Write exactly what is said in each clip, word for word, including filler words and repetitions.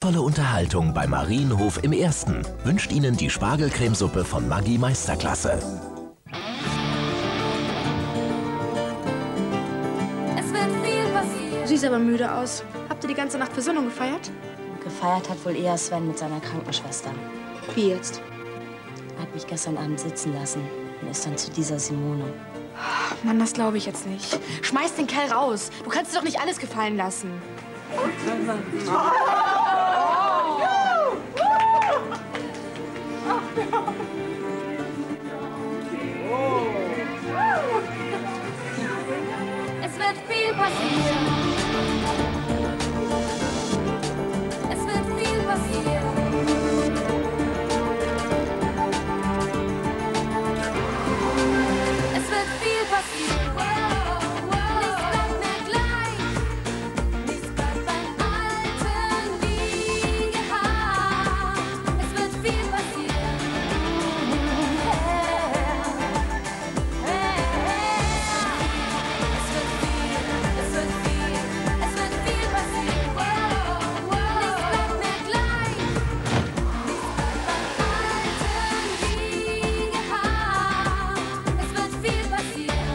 Volle Unterhaltung bei Marienhof im Ersten wünscht Ihnen die Spargelcremesuppe von Maggi Meisterklasse. Es wird viel passieren. Du siehst aber müde aus. Habt ihr die ganze Nacht Versöhnung gefeiert? Gefeiert hat wohl eher Sven mit seiner Krankenschwester. Wie jetzt? Er hat mich gestern Abend sitzen lassen und ist dann zu dieser Simone. Mann, das glaube ich jetzt nicht. Schmeiß den Kerl raus. Du kannst dir doch nicht alles gefallen lassen. Es wird viel passieren. Es wird viel passieren. Es wird viel passieren. Nichts bleibt mehr gleich. Nichts bleibt beim Alten wie gehabt. Es wird viel passieren. Es wird viel, es wird viel, es wird viel passieren. Nichts bleibt mehr gleich. Nichts bleibt beim Alten wie gehabt. Es wird viel passieren.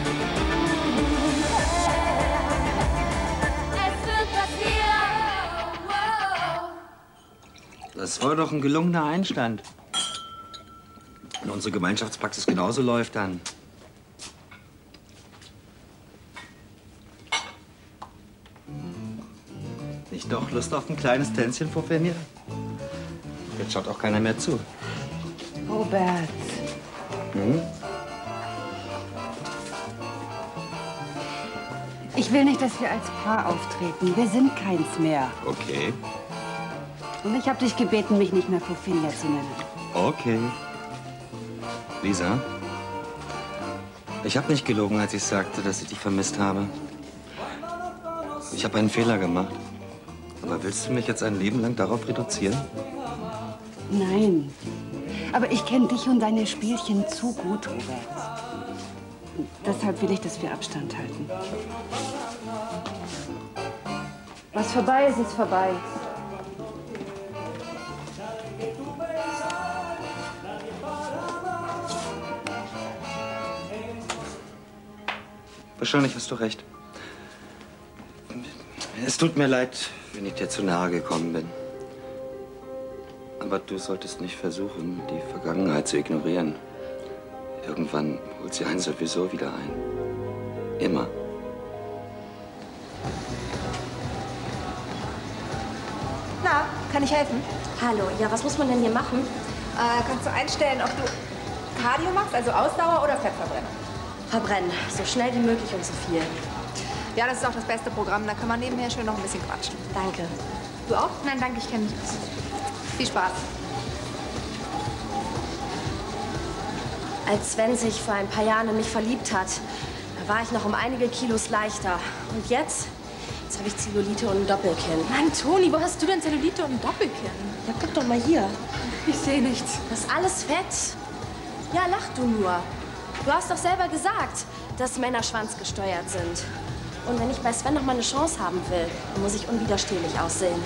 Es wird passieren. Das war doch ein gelungener Einstand. Wenn unsere Gemeinschaftspraxis genauso läuft, dann... Nicht doch Lust auf ein kleines Tänzchen vor Fenja? Jetzt schaut auch keiner mehr zu. Robert, Hm? ich will nicht, dass wir als Paar auftreten. Wir sind keins mehr. Okay. Und ich habe dich gebeten, mich nicht mehr Fofinia zu nennen. Okay. Lisa, ich habe nicht gelogen, als ich sagte, dass ich dich vermisst habe. Ich habe einen Fehler gemacht. Aber willst du mich jetzt ein Leben lang darauf reduzieren? Nein. Aber ich kenne dich und deine Spielchen zu gut, Robert. Und deshalb will ich, dass wir Abstand halten. Was vorbei ist, ist vorbei. Wahrscheinlich hast du recht. Es tut mir leid, wenn ich dir zu nahe gekommen bin. Aber du solltest nicht versuchen, die Vergangenheit zu ignorieren. Irgendwann holt sie einen sowieso wieder ein. Immer. Na, kann ich helfen? Hallo, ja, was muss man denn hier machen? Äh, kannst du einstellen, ob du Cardio machst, also Ausdauer oder Fettverbrennung? Verbrennen, so schnell wie möglich und so viel. Ja, das ist auch das beste Programm. Da kann man nebenher schön noch ein bisschen quatschen. Danke. Du auch? Nein, danke, ich kenne mich aus. Viel Spaß. Als Sven sich vor ein paar Jahren in mich verliebt hat, da war ich noch um einige Kilos leichter. Und jetzt? Jetzt habe ich Zellulite und ein Doppelkinn. Mann, Toni, wo hast du denn Zellulite und ein Doppelkinn? Ja, guck doch mal hier. Ich sehe nichts. Das ist alles Fett. Ja, lach du nur. Du hast doch selber gesagt, dass Männer schwanzgesteuert sind. Und wenn ich bei Sven noch mal eine Chance haben will, dann muss ich unwiderstehlich aussehen.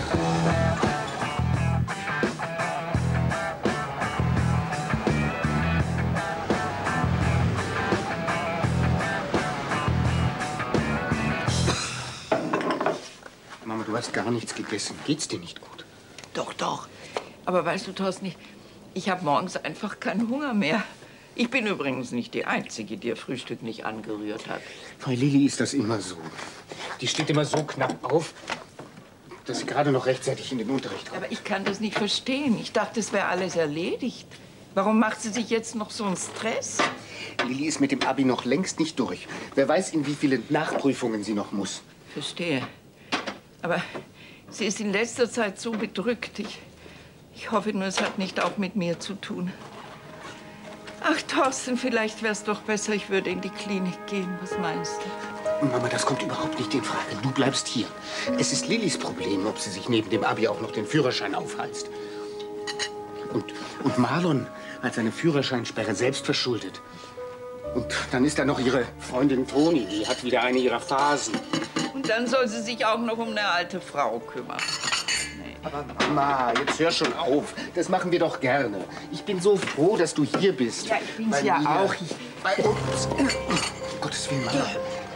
Mama, du hast gar nichts gegessen. Geht's dir nicht gut? Doch, doch. Aber weißt du, Thorsten, ich habe morgens einfach keinen Hunger mehr. Ich bin übrigens nicht die Einzige, die ihr Frühstück nicht angerührt hat. Bei Lilly ist das immer so. Die steht immer so knapp auf, dass sie gerade noch rechtzeitig in den Unterricht kommt. Aber ich kann das nicht verstehen. Ich dachte, es wäre alles erledigt. Warum macht sie sich jetzt noch so einen Stress? Lilly ist mit dem Abi noch längst nicht durch. Wer weiß, in wie viele Nachprüfungen sie noch muss. Verstehe. Aber sie ist in letzter Zeit so bedrückt. Ich, ich hoffe nur, es hat nicht auch mit mir zu tun. Ach, Thorsten, vielleicht wäre es doch besser, ich würde in die Klinik gehen. Was meinst du? Mama, das kommt überhaupt nicht in Frage. Du bleibst hier. Es ist Lillys Problem, ob sie sich neben dem Abi auch noch den Führerschein aufhalst. Und, und Marlon hat seine Führerscheinsperre selbst verschuldet. Und dann ist da noch ihre Freundin Toni, die hat wieder eine ihrer Phasen. Und dann soll sie sich auch noch um eine alte Frau kümmern. Nee. Aber Mama, jetzt hör schon auf. Das machen wir doch gerne. Ich bin so froh, dass du hier bist. Ja, ich bin's Bei ja mir. auch. Ich, Bei uns. Um Gottes Willen, Mama.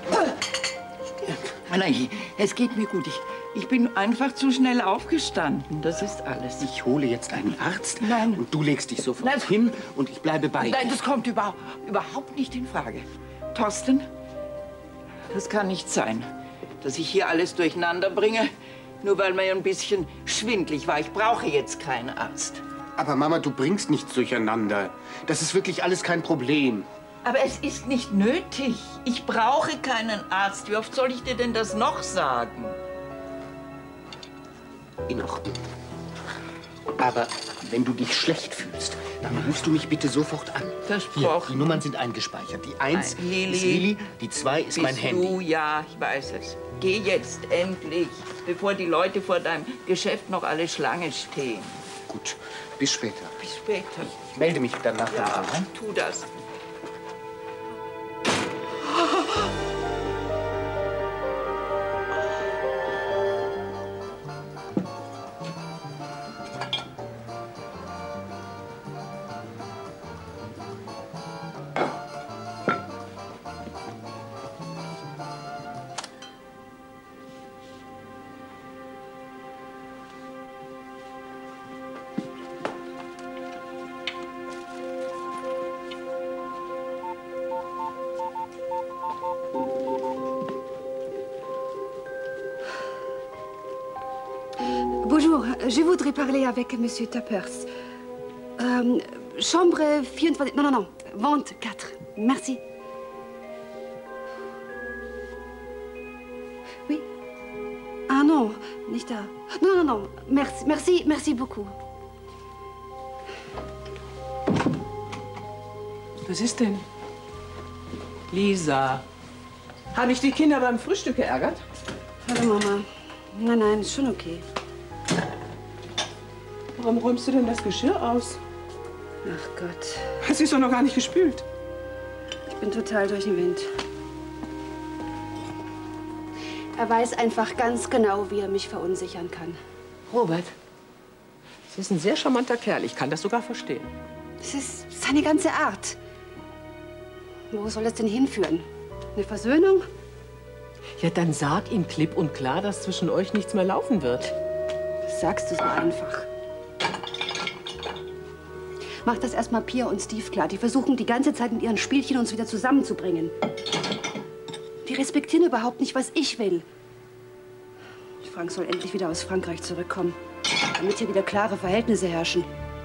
nein, es geht mir gut. Ich, ich bin einfach zu schnell aufgestanden. Das ist alles. Ich hole jetzt einen Arzt. Nein. Und du legst dich sofort Nein. hin und ich bleibe bei dir. Nein, das kommt über, überhaupt nicht in Frage. Thorsten, das kann nicht sein, dass ich hier alles durcheinander bringe, nur weil mir ein bisschen schwindlig war. Ich brauche jetzt keinen Arzt. Aber Mama, du bringst nichts durcheinander. Das ist wirklich alles kein Problem. Aber es ist nicht nötig. Ich brauche keinen Arzt. Wie oft soll ich dir denn das noch sagen? In Ordnung. Aber wenn du dich schlecht fühlst, dann rufst du mich bitte sofort an. Hier, Versprochen. die Nummern sind eingespeichert. Die eins Nein, Lili. ist Lili, die zwei ist Bist mein Handy. du? Ja, ich weiß es. Geh jetzt endlich, bevor die Leute vor deinem Geschäft noch alle Schlange stehen. Gut, bis später. Bis später. Ich melde mich dann nachher. Ja, noch, ne? tu das. Bonjour, je voudrais parler avec Monsieur Tappers. Euh, chambre vierundzwanzig... Non, non, non, vingt-quatre. Merci. Oui? Ah non, nicht da. Non, non, non, merci, merci, merci beaucoup. Was ist denn? Lisa, habe ich die Kinder beim Frühstück geärgert? Hallo, Mama. Nein, nein, ist schon okay. Warum räumst du denn das Geschirr aus? Ach Gott, Es ist doch noch gar nicht gespült. ich bin total durch den Wind. Er weiß einfach ganz genau, wie er mich verunsichern kann. Robert, das ist ein sehr charmanter Kerl. Ich kann das sogar verstehen. Das ist seine ganze Art. Wo soll das denn hinführen? Eine Versöhnung? Ja, dann sag ihm klipp und klar, dass zwischen euch nichts mehr laufen wird. Das sagst du so einfach. Mach das erstmal Pia und Steve klar. Die versuchen die ganze Zeit mit ihren Spielchen uns wieder zusammenzubringen. Die respektieren überhaupt nicht, was ich will. Frank soll endlich wieder aus Frankreich zurückkommen, damit hier wieder klare Verhältnisse herrschen.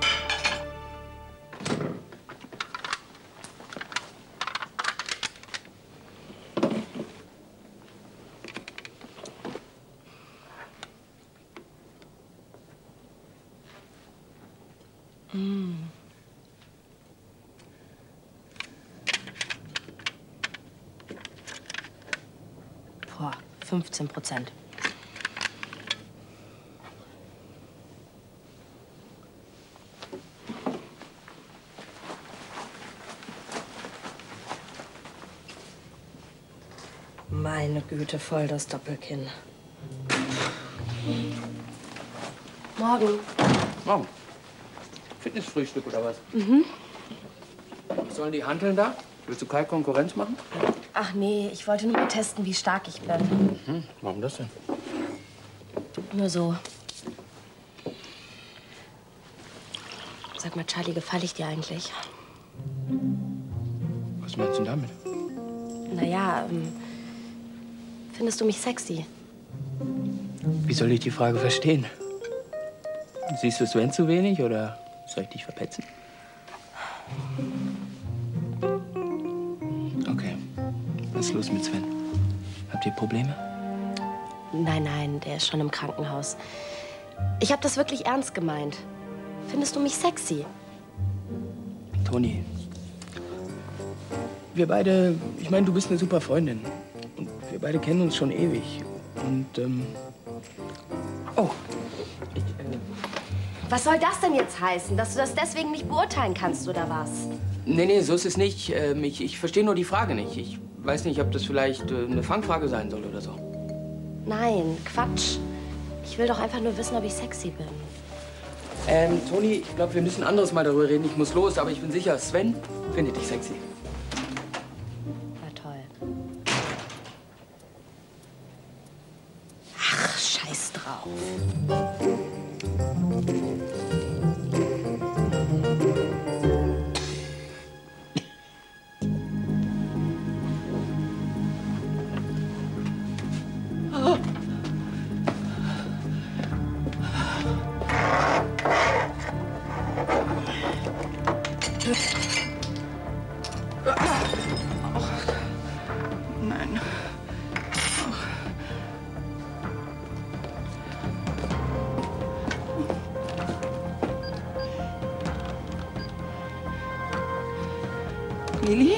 Mm. Boah, fünfzehn Prozent. Meine Güte, voll das Doppelkinn. Morgen. Morgen. Fitnessfrühstück oder was? Mhm. Was sollen die Hanteln da? Willst du Kai Konkurrenz machen? Ach nee, ich wollte nur mal testen, wie stark ich bin. Mhm. Warum das denn? Nur so. Sag mal, Charlie, gefalle ich dir eigentlich? Was meinst du damit? Naja, ähm, findest du mich sexy? Wie soll ich die Frage verstehen? Siehst du Sven zu wenig oder soll ich dich verpetzen? Okay. Was ist los mit Sven? Habt ihr Probleme? Nein, nein, der ist schon im Krankenhaus. Ich habe das wirklich ernst gemeint. Findest du mich sexy? Toni, wir beide, ich meine, du bist eine super Freundin. Und wir beide kennen uns schon ewig. Und, ähm... Oh, ich, äh... Was soll das denn jetzt heißen? Dass du das deswegen nicht beurteilen kannst, oder was? Nee, nee, so ist es nicht. Ähm, ich ich verstehe nur die Frage nicht. Ich weiß nicht, ob das vielleicht äh, eine Fangfrage sein soll oder so. Nein, Quatsch. Ich will doch einfach nur wissen, ob ich sexy bin. Ähm, Toni, ich glaube, wir müssen anderes Mal darüber reden. Ich muss los, aber ich bin sicher, Sven findet dich sexy. War toll. Ach, scheiß drauf. Nein. Lili?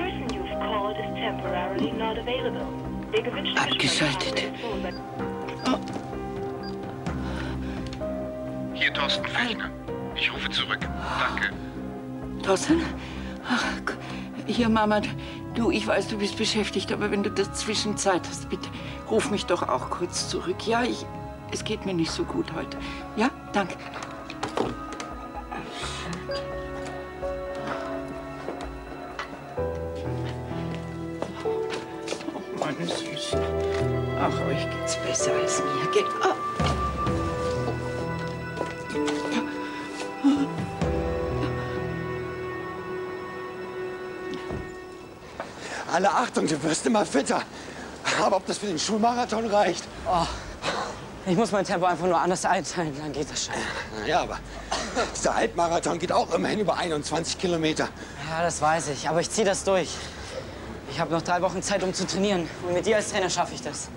Abgeschaltet. Oh. Hier Thorsten Fechner. Ich rufe zurück. Danke. Thorsten? Ach, hier, Mama. Du, ich weiß, du bist beschäftigt, aber wenn du dazwischen Zeit hast, bitte ruf mich doch auch kurz zurück. Ja, ich, es geht mir nicht so gut heute. Ja, danke. Oh, meine Süßen. Ach, euch geht's besser als mir. Geht. Oh. Alle Achtung, du wirst immer fitter. Aber ob das für den Schulmarathon reicht? Oh, ich muss mein Tempo einfach nur anders einteilen, dann geht das schon. Ja, aber dieser Halbmarathon geht auch immerhin über einundzwanzig Kilometer. Ja, das weiß ich, aber ich ziehe das durch. Ich habe noch drei Wochen Zeit, um zu trainieren. Und mit dir als Trainer schaffe ich das.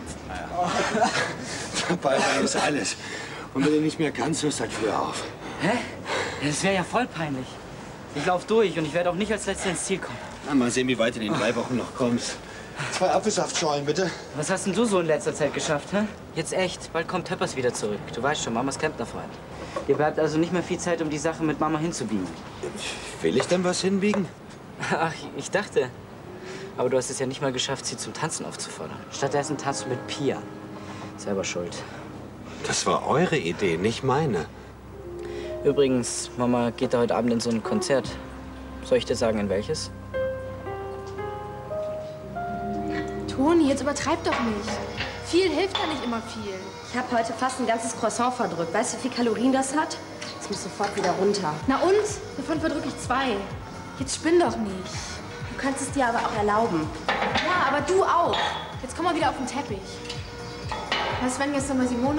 Dabei ist alles. Und wenn du nicht mehr kannst, hörst du halt früher auf. Hä? Das wäre ja voll peinlich. Ich laufe durch und ich werde auch nicht als Letzter ins Ziel kommen. Na, mal sehen, wie weit du in den drei Wochen noch kommst. Zwei Apfelsaftschorlen, bitte. Was hast denn du so in letzter Zeit geschafft, hä? Jetzt echt, bald kommt Peppers wieder zurück. Du weißt schon, Mamas Klempnerfreund. Dir bleibt also nicht mehr viel Zeit, um die Sache mit Mama hinzubiegen. Will ich denn was hinbiegen? Ach, ich dachte. Aber du hast es ja nicht mal geschafft, sie zum Tanzen aufzufordern. Stattdessen tanzt du mit Pia. Selber schuld. Das war eure Idee, nicht meine. Übrigens, Mama geht da heute Abend in so ein Konzert. Soll ich dir sagen, in welches? Toni, jetzt übertreib doch nicht. Viel hilft ja nicht immer viel. Ich habe heute fast ein ganzes Croissant verdrückt. Weißt du, wie viel Kalorien das hat? Das muss sofort wieder runter. Na und? Davon verdrücke ich zwei. Jetzt spinn doch nicht. Du kannst es dir aber auch erlauben. Ja, aber du auch. Jetzt komm mal wieder auf den Teppich. Was war denn gestern bei Simone?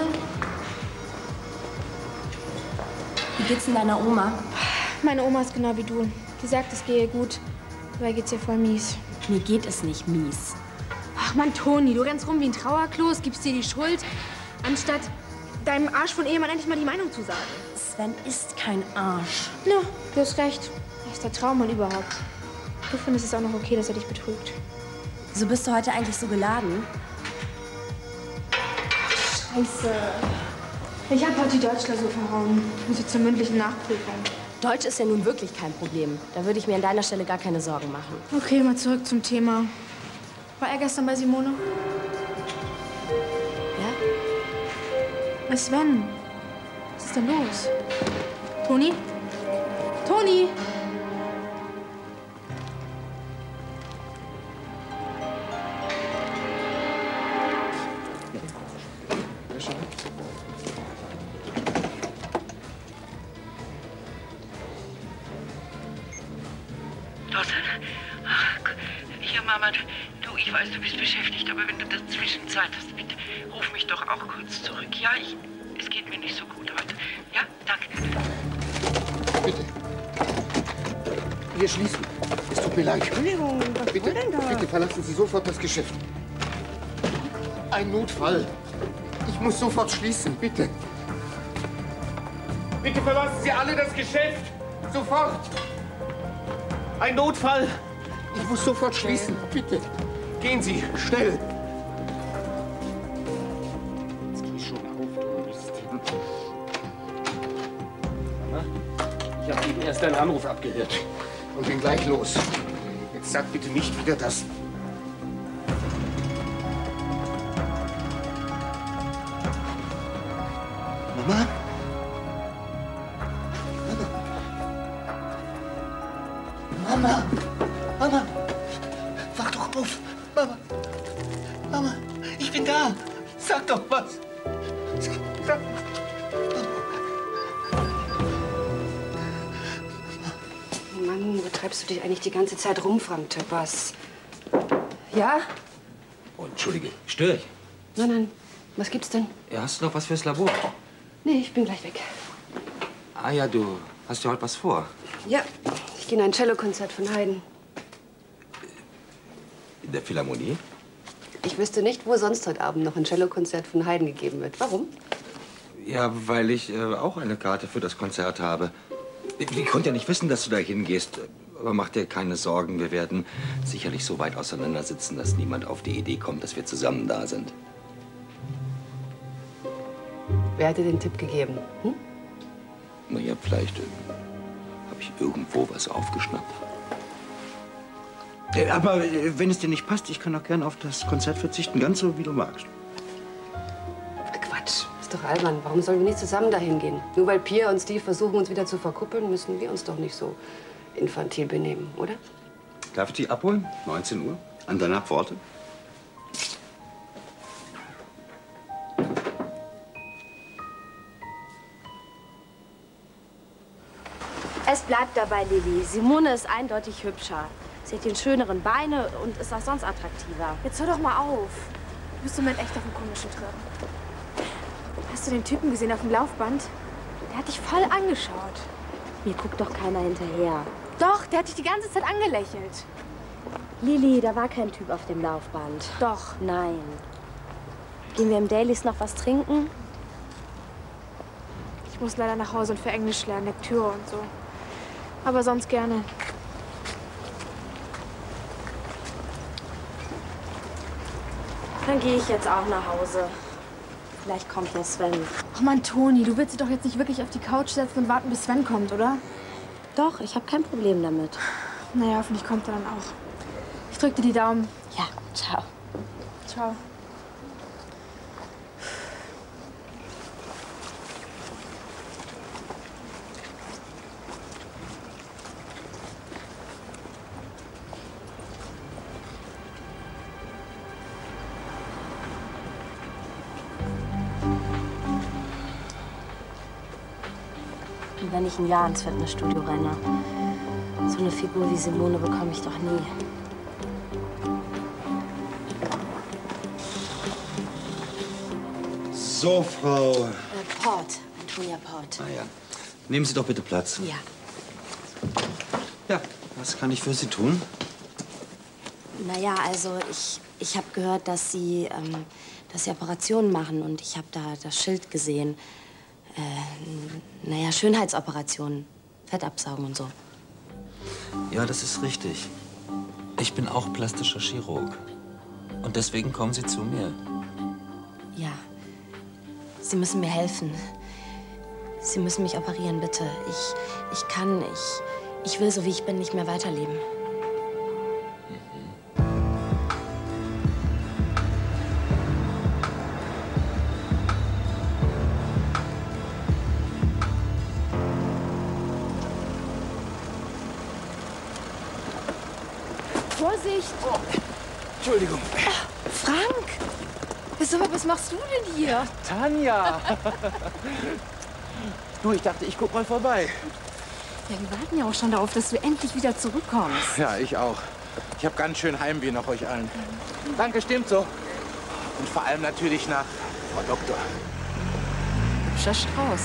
Wie geht's denn deiner Oma? Meine Oma ist genau wie du. Die sagt, es gehe ihr gut. Dabei geht's ihr voll mies. Mir geht es nicht mies. Ach Mann, Toni, du rennst rum wie ein Trauerklos, gibst dir die Schuld, anstatt deinem Arsch von Ehemann endlich mal die Meinung zu sagen. Sven ist kein Arsch. Na, du hast recht. Er ist der Traummann überhaupt. Du findest es auch noch okay, dass er dich betrügt. Wieso bist du heute eigentlich so geladen? Scheiße. Ich habe heute die Deutschklausur verhauen. Ich muss jetzt zur mündlichen Nachprüfung. Deutsch ist ja nun wirklich kein Problem. Da würde ich mir an deiner Stelle gar keine Sorgen machen. Okay, mal zurück zum Thema. War er gestern bei Simone? Ja? Na Sven, was ist denn los? Toni? Toni! Hier, Mama. Du, ich weiß, du bist beschäftigt, aber wenn du dazwischen Zeit hast, bitte ruf mich doch auch kurz zurück. Ja, ich, es geht mir nicht so gut heute. Ja, danke. Bitte. Wir schließen. Es tut mir leid. Entschuldigung, was Bitte, denn da? bitte verlassen Sie sofort das Geschäft. Ein Notfall. Ich muss sofort schließen, bitte. Bitte verlassen Sie alle das Geschäft. Sofort. Ein Notfall. Ich muss sofort schließen, bitte. Gehen Sie, schnell. Jetzt geh schon auf, du Mist. Ich habe eben erst deinen Anruf abgehört und bin gleich los. Jetzt sag bitte nicht wieder das. Mama! Mama! Wach doch auf! Mama! Mama! Ich bin da! Sag doch was! Sag, sag. Mann, wo treibst du dich eigentlich die ganze Zeit rum, Frank Töppers? Ja? Oh, entschuldige, störe ich? Nein, nein. Was gibt's denn? Ja, hast du noch was fürs Labor? Nee, ich bin gleich weg. Ah ja, du hast ja heute was vor. Ja, ich gehe in ein Cellokonzert von Haydn. In der Philharmonie? Ich wüsste nicht, wo sonst heute Abend noch ein Cellokonzert von Haydn gegeben wird. Warum? Ja, weil ich äh, auch eine Karte für das Konzert habe. Ich, ich konnte ja nicht wissen, dass du da hingehst. Aber mach dir keine Sorgen, wir werden sicherlich so weit auseinandersitzen, dass niemand auf die Idee kommt, dass wir zusammen da sind. Wer hat dir den Tipp gegeben? Hm? Na ja, vielleicht äh, habe ich irgendwo was aufgeschnappt. Äh, aber äh, wenn es dir nicht passt, ich kann auch gerne auf das Konzert verzichten, ganz so, wie du magst. Quatsch, ist doch albern. Warum sollen wir nicht zusammen dahin gehen? Nur weil Pia und Steve versuchen, uns wieder zu verkuppeln, müssen wir uns doch nicht so infantil benehmen, oder? Darf ich dich abholen? neunzehn Uhr? An deiner Pforte? Es bleibt dabei, Lilly. Simone ist eindeutig hübscher. Sie hat die schöneren Beine und ist auch sonst attraktiver. Jetzt hör doch mal auf. Du bist im Moment echt auf einem komischen Trip. Hast du den Typen gesehen auf dem Laufband? Der hat dich voll angeschaut. Mir guckt doch keiner hinterher. Doch, der hat dich die ganze Zeit angelächelt. Lilly, da war kein Typ auf dem Laufband. Doch. Nein. Gehen wir im Dailies noch was trinken? Ich muss leider nach Hause und für Englisch lernen, Lektüre und so. Aber sonst gerne. Dann gehe ich jetzt auch nach Hause. Vielleicht kommt ja Sven. Ach Mann, Toni, du willst dich doch jetzt nicht wirklich auf die Couch setzen und warten, bis Sven kommt, oder? Doch, ich habe kein Problem damit. Naja, hoffentlich kommt er dann auch. Ich drück dir die Daumen. Ja, ciao. Ciao. Und wenn ich ein Jahr ins Fitnessstudio renne, so eine Figur wie Simone bekomme ich doch nie. So, Frau... Äh, Port, Antonia Port. Ah ja. Nehmen Sie doch bitte Platz. Ja. Ja, was kann ich für Sie tun? Naja, also ich, ich habe gehört, dass Sie, ähm, dass Sie Operationen machen und ich habe da das Schild gesehen. Äh, naja, Schönheitsoperationen, Fettabsaugen und so. Ja, das ist richtig. Ich bin auch plastischer Chirurg. Und deswegen kommen Sie zu mir. Ja, Sie müssen mir helfen. Sie müssen mich operieren, bitte. Ich, ich kann, ich, ich will so wie ich bin nicht mehr weiterleben. Vorsicht! Oh, Entschuldigung. Oh, Frank! Sag mal, was machst du denn hier? Tanja! Du, ich dachte, ich guck mal vorbei. Ja, wir warten ja auch schon darauf, dass du endlich wieder zurückkommst. Ja, ich auch. Ich habe ganz schön Heimweh nach euch allen. Danke, stimmt so. Und vor allem natürlich nach Frau Doktor. Hübscher Strauß.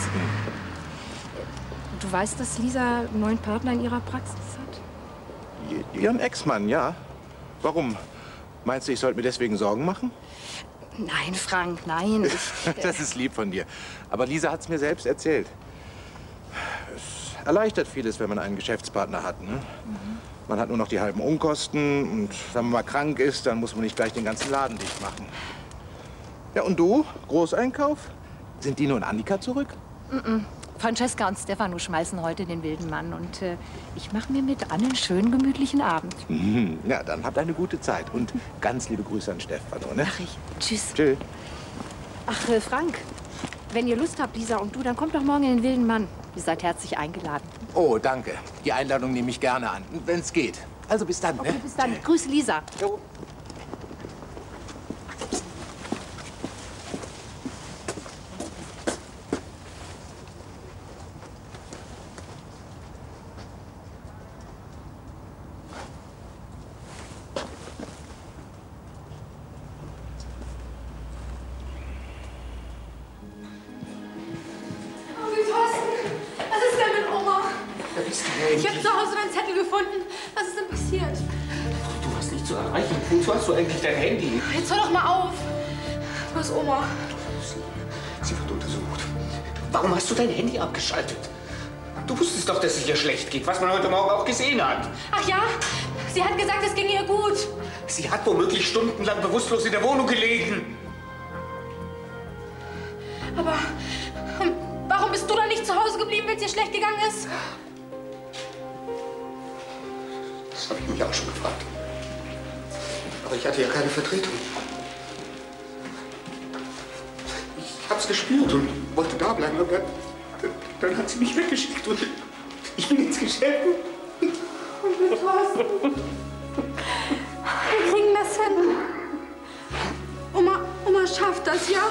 Du weißt, dass Lisa einen neuen Partner in ihrer Praxis hat? Ihren Ex-Mann, ja. Warum? Meinst du, ich sollte mir deswegen Sorgen machen? Nein, Frank, nein. Ich, Das ist lieb von dir. Aber Lisa hat es mir selbst erzählt. Es erleichtert vieles, wenn man einen Geschäftspartner hat. Ne? Mhm. Man hat nur noch die halben Unkosten und wenn man mal krank ist, dann muss man nicht gleich den ganzen Laden dicht machen. Ja, und du? Großeinkauf? Sind Dino und Annika zurück? Mm-mm. Francesca und Stefano schmeißen heute den wilden Mann und äh, ich mache mir mit Anne einen schönen, gemütlichen Abend. Mhm. Ja, dann habt eine gute Zeit und ganz liebe Grüße an Stefano, ne? Mach ich. Tschüss. Tschüss. Ach, äh, Frank, wenn ihr Lust habt, Lisa und du, dann kommt doch morgen in den wilden Mann. Ihr seid herzlich eingeladen. Oh, danke. Die Einladung nehme ich gerne an, wenn es geht. Also bis dann, Okay, ne? bis dann. Grüße Lisa. Jo. Ich habe zu Hause deinen Zettel gefunden. Was ist denn passiert? Du warst nicht zu erreichen. Wozu hast du eigentlich dein Handy? Jetzt hör doch mal auf. Wo ist Oma? Sie wird untersucht. Warum hast du dein Handy abgeschaltet? Du wusstest doch, dass es ihr schlecht geht, was man heute Morgen auch gesehen hat. Ach ja? Sie hat gesagt, es ging ihr gut. Sie hat womöglich stundenlang bewusstlos in der Wohnung gelegen. Aber ähm, warum bist du dann nicht zu Hause geblieben, wenn es ihr schlecht gegangen ist? Das habe ich mich auch schon gefragt. Aber ich hatte ja keine Vertretung. Ich hab's gespürt und wollte da bleiben, aber dann, dann hat sie mich weggeschickt und ich bin ins Geschäft. Thorsten, wir kriegen das hin. Oma, Oma schafft das, ja?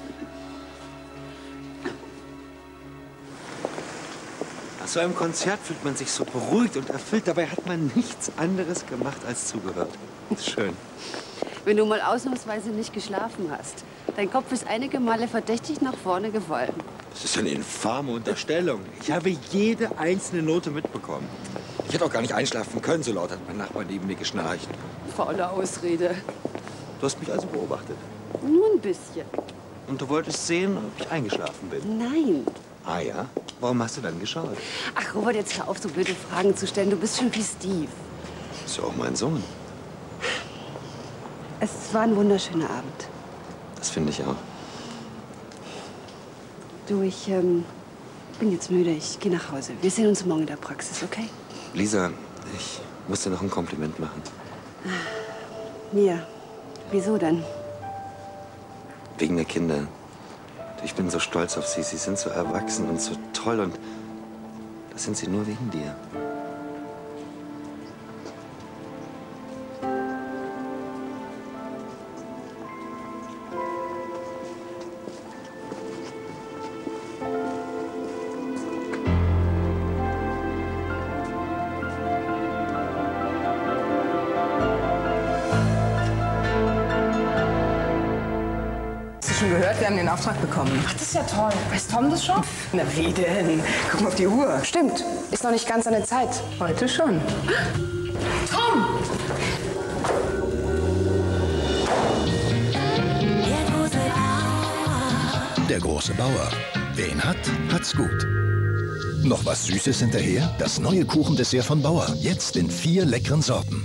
Nach so einem Konzert fühlt man sich so beruhigt und erfüllt. Dabei hat man nichts anderes gemacht als zugehört. Schön. Wenn du mal ausnahmsweise nicht geschlafen hast. Dein Kopf ist einige Male verdächtig nach vorne gefallen. Das ist eine infame Unterstellung. Ich habe jede einzelne Note mitbekommen. Ich hätte auch gar nicht einschlafen können, so laut hat mein Nachbar neben mir geschnarcht. Faule Ausrede. Du hast mich also beobachtet. Nur ein bisschen. Und du wolltest sehen, ob ich eingeschlafen bin. Nein. Ah ja? Warum hast du dann geschaut? Ach, Robert, jetzt hör auf, so blöde Fragen zu stellen. Du bist schon wie Steve. Ist ja auch mein Sohn. Es war ein wunderschöner Abend. Das finde ich auch. Du, ich ähm, bin jetzt müde. Ich gehe nach Hause. Wir sehen uns morgen in der Praxis, okay? Lisa, ich muss dir noch ein Kompliment machen. Mir? Wieso denn? Wegen der Kinder. Ich bin so stolz auf sie. Sie sind so erwachsen und so toll und das sind sie nur wegen dir. Schon gehört, wir haben den Auftrag bekommen. Ach, das ist ja toll. Weiß Tom das schon? Na wie denn? Guck mal auf die Uhr. Stimmt. Ist noch nicht ganz seine Zeit. Heute schon. Tom! Der große Bauer. Wer ihn hat, hat's gut. Noch was Süßes hinterher? Das neue Kuchendessert von Bauer. Jetzt in vier leckeren Sorten.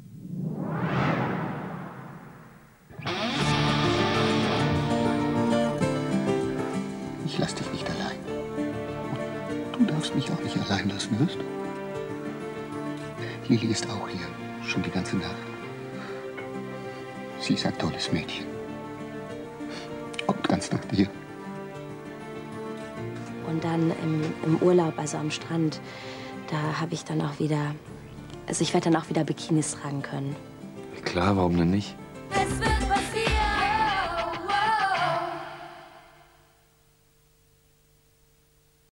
Ich lass dich nicht allein. Und du darfst mich auch nicht allein lassen, hörst du? Lili ist auch hier, schon die ganze Nacht. Sie ist ein tolles Mädchen. Und ganz nach dir. Und dann im, im Urlaub, also am Strand, da habe ich dann auch wieder, also ich werde dann auch wieder Bikinis tragen können. Klar, warum denn nicht? Es wird